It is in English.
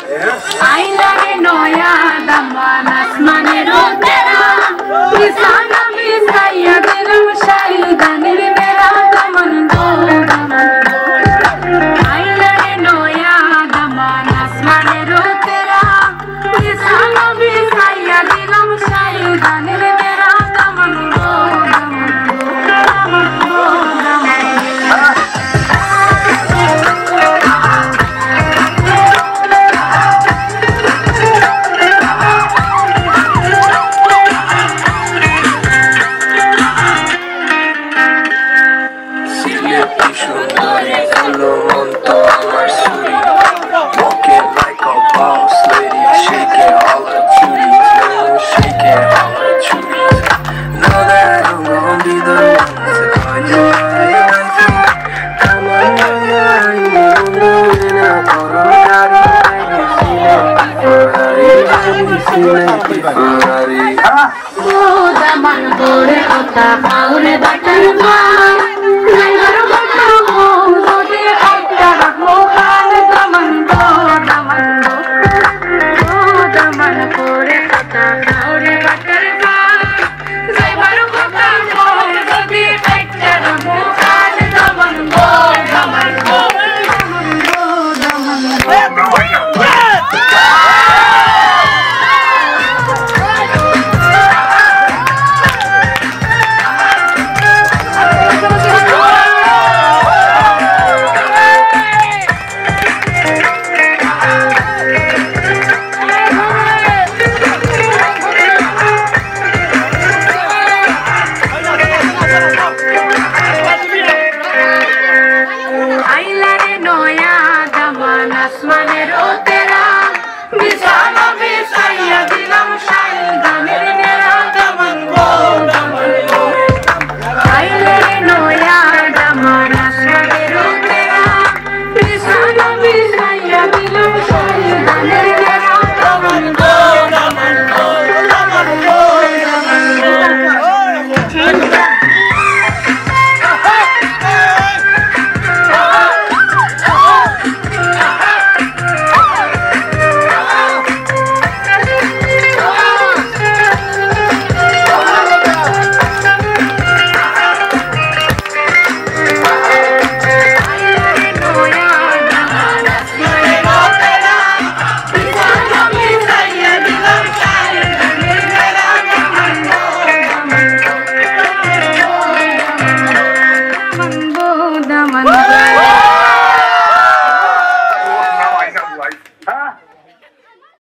आईला रे नया दमान आसमाने रो तेरा किसाना भी साया दिलम शाही दानिर मेरा दमन दो आईला रे नया दमान आसमाने रो तेरा किसाना भी साया दिलम शाही दानिर मेरा दमन दो Ferrari. Oh, the man, boy, oh, the power, the